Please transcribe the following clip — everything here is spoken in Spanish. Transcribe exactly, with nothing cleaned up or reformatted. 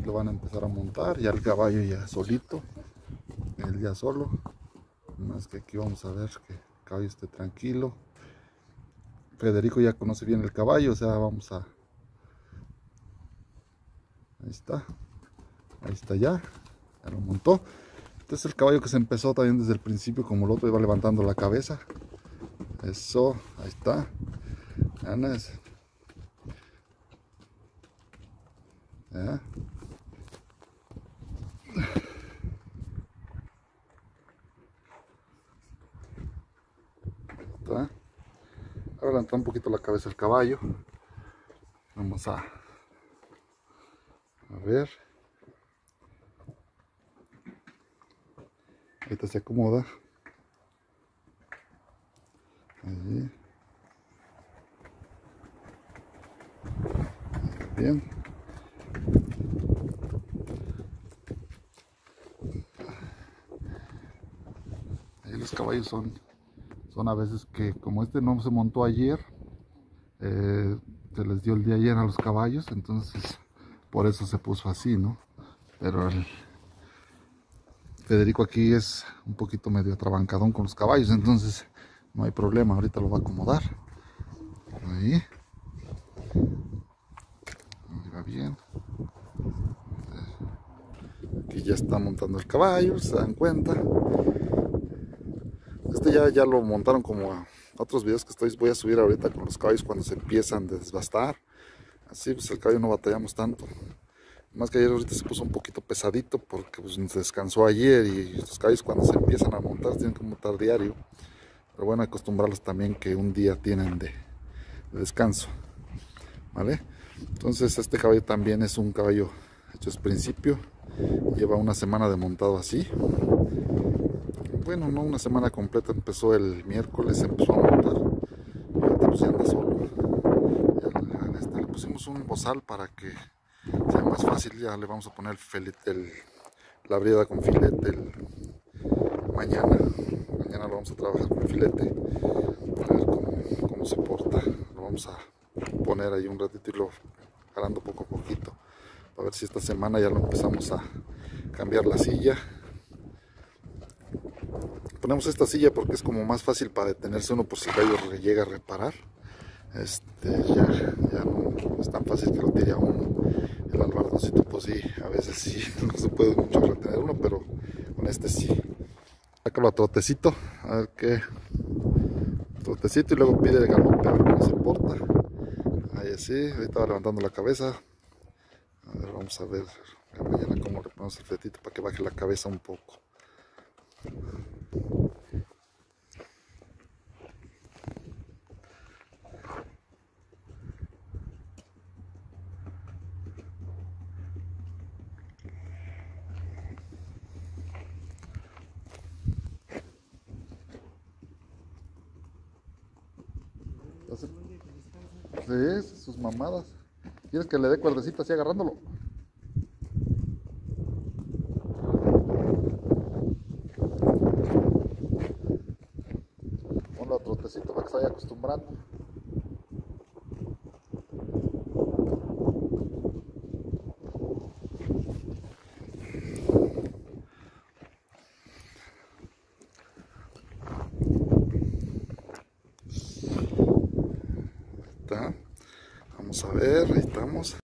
lo van a empezar a montar, ya el caballo ya solito, él ya solo. Más que aquí vamos a ver que el caballo esté tranquilo. Federico ya conoce bien el caballo, o sea, vamos a... Ahí está, ahí está ya, ya lo montó. Este es el caballo que se empezó también desde el principio, como el otro iba levantando la cabeza. Eso, ahí está. Ganas. ¿Ya? Está. Ahora levanta un poquito la cabeza el caballo. Vamos a, a ver. Ahorita se acomoda. Ahí. Bien. Ahí los caballos son, son a veces que, como este no se montó ayer, eh, se les dio el día ayer a los caballos, entonces por eso se puso así, ¿no? Pero el Federico aquí es un poquito medio atrabancadón con los caballos, entonces no hay problema, ahorita lo va a acomodar. Ahí. Ahí va bien. Aquí ya está montando el caballo, se dan cuenta. Este ya, ya lo montaron como a otros videos que estoy, voy a subir ahorita con los caballos cuando se empiezan a desbastar. Así pues el caballo no batallamos tanto. Más que ayer ahorita se puso un poquito pesadito porque pues, descansó ayer y los caballos cuando se empiezan a montar tienen que montar diario. Pero bueno, acostumbrarlos también que un día tienen de, de descanso. ¿Vale? Entonces este caballo también es un caballo hecho es principio. Lleva una semana de montado así. Bueno, no una semana completa, empezó el miércoles, empezó a montar. Y ahorita pues ya anda solo. Ya, este, le pusimos un bozal para que sea más fácil. Ya le vamos a poner el filete, el, la brieda con filete el, mañana. Mañana lo vamos a trabajar con filete. A ver cómo, cómo se porta. Lo vamos a poner ahí un ratito y lo jalando poco a poquito. A ver si esta semana ya lo empezamos a cambiar la silla. Ponemos esta silla porque es como más fácil para detenerse uno por si el gallo llega a reparar. Este, ya, ya no es tan fácil que lo tire a uno. El albardoncito pues sí, a veces sí, no se puede mucho retener uno, pero con este sí. Sácalo a trotecito, a ver qué. Trotecito y luego pide el galope a ver cómo se porta. Ahí así, ahorita va levantando la cabeza. A ver, vamos a ver mañana cómo le ponemos el fletito para que baje la cabeza un poco. Sí, sus mamadas. ¿Quieres que le dé cuerdecita así agarrándolo? Ponlo a trotecito para que se vaya acostumbrando. Ahí está. Vamos a ver, ahí estamos.